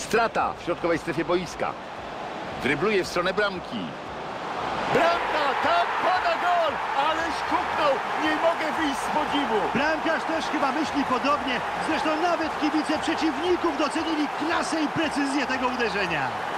Strata w środkowej strefie boiska. Drybluje w stronę bramki. Bramka! Tak, pada gol! Ależ huknął! Nie mogę wyjść z podziwu! Bramkarz też chyba myśli podobnie. Zresztą nawet kibice przeciwników docenili klasę i precyzję tego uderzenia.